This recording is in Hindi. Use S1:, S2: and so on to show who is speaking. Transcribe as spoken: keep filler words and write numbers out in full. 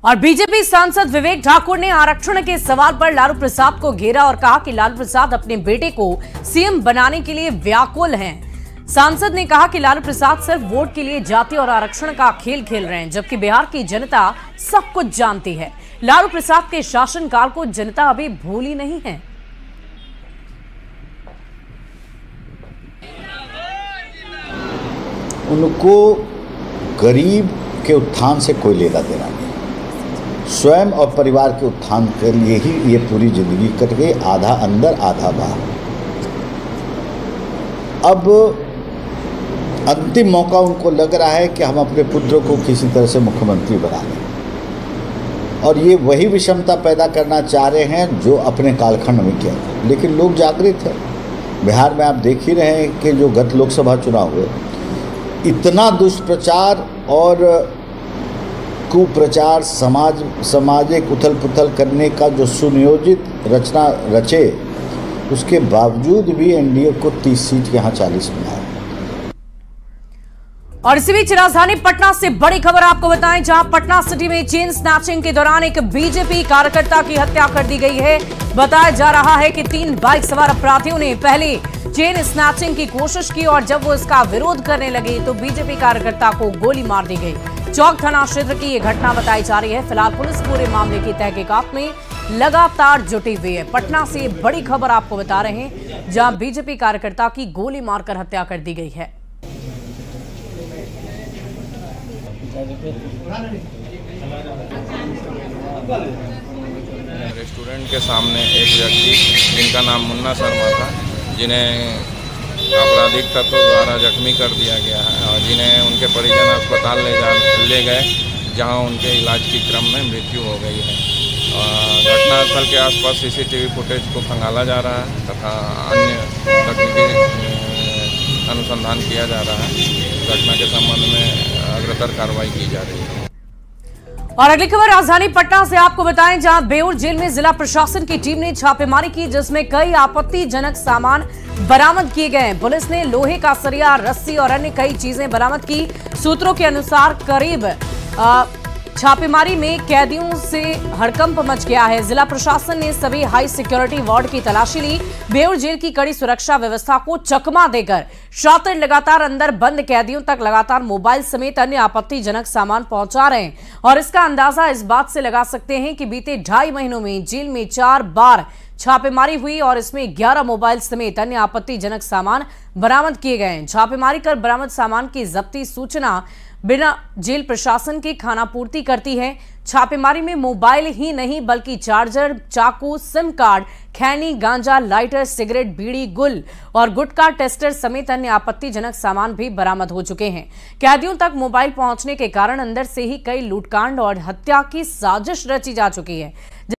S1: और बीजेपी सांसद विवेक ठाकुर ने आरक्षण के सवाल पर लालू प्रसाद को घेरा और कहा कि लालू प्रसाद अपने बेटे को सीएम बनाने के लिए व्याकुल हैं। सांसद ने कहा कि लालू प्रसाद सिर्फ वोट के लिए जाति और आरक्षण का खेल खेल रहे हैं, जबकि बिहार की जनता सब कुछ जानती है। लालू प्रसाद के शासनकाल को जनता अभी भूली नहीं है।
S2: उनको गरीब के उत्थान से कोई लेना देना नहीं, स्वयं और परिवार के उत्थान के लिए ही ये पूरी जिंदगी कट गई, आधा अंदर आधा बाहर। अब अंतिम मौका उनको लग रहा है कि हम अपने पुत्र को किसी तरह से मुख्यमंत्री बना लें, और ये वही विषमता पैदा करना चाह रहे हैं जो अपने कालखंड में किया था। लेकिन लोग जागृत हैं। बिहार में आप देख ही रहे हैं कि जो गत लोकसभा चुनाव हुए, इतना दुष्प्रचार और कुप्रचार, समाज सामाजिक उथल पुथल करने का जो सुनियोजित रचना रचे, उसके बावजूद भी एनडीए को तीस सीट यहाँ चालीस मिला है।
S1: और इसी बीच राजधानी पटना से बड़ी खबर आपको बताएं, जहां पटना सिटी में चेन स्नैचिंग के दौरान एक बीजेपी कार्यकर्ता की हत्या कर दी गई है। बताया जा रहा है कि तीन बाइक सवार अपराधियों ने पहले चेन स्नैचिंग की कोशिश की और जब वो इसका विरोध करने लगे तो बीजेपी कार्यकर्ता को गोली मार दी गई। चौक थाना क्षेत्र की यह घटना बताई जा रही है। फिलहाल पुलिस पूरे मामले की तहकीकात में लगातार जुटी हुई है। पटना से बड़ी खबर आपको बता रहे हैं, जहां बीजेपी कार्यकर्ता की गोली मारकर हत्या कर दी गई है।
S3: रेस्टोरेंट के सामने एक व्यक्ति जिनका नाम मुन्ना शर्मा था, जिन्हें आपराधिक तत्वों द्वारा जख्मी कर दिया गया है और जिन्हें उनके परिजन अस्पताल ले जा ले गए, जहां उनके इलाज के क्रम में मृत्यु हो गई है। घटनास्थल के आसपास सीसीटीवी फुटेज को खंगाला जा रहा है तथा अन्य तकनीकी अनुसंधान किया जा रहा है। घटना के संबंध में अग्रतर कार्रवाई की जा रही है।
S1: और अगली खबर राजधानी पटना से आपको बताएं, जहां बेउर जेल में जिला प्रशासन की टीम ने छापेमारी की, जिसमें कई आपत्तिजनक सामान बरामद किए गए। पुलिस ने लोहे का सरिया, रस्सी और अन्य कई चीजें बरामद की। सूत्रों के अनुसार करीब आ, छापेमारी में कैदियों से हड़कंप मच गया है। जिला प्रशासन ने सभी हाई सिक्योरिटी वार्ड की तलाशी ली। बेउर जेल की कड़ी सुरक्षा व्यवस्था को चकमा देकर शातिर लगातार अंदर बंद कैदियों तक लगातार मोबाइल समेत अन्य आपत्तिजनक सामान पहुंचा रहे हैं। और इसका अंदाजा इस बात से लगा सकते हैं कि बीते ढाई महीनों में जेल में चार बार छापेमारी हुई और इसमें ग्यारह मोबाइल समेत अन्य आपत्तिजनक सामान बरामद किए गए हैं। छापेमारी कर बरामद सामान की जब्ती सूचना बिना जेल प्रशासन की खानापूर्ति करती है। छापेमारी में मोबाइल ही नहीं बल्कि चार्जर, चाकू, सिम कार्ड, खैनी, गांजा, लाइटर, सिगरेट, बीड़ी, गुल और गुटखा टेस्टर समेत अन्य आपत्तिजनक सामान भी बरामद हो चुके हैं। कैदियों तक मोबाइल पहुंचने के कारण अंदर से ही कई लूटकांड और हत्या की साजिश रची जा चुकी है।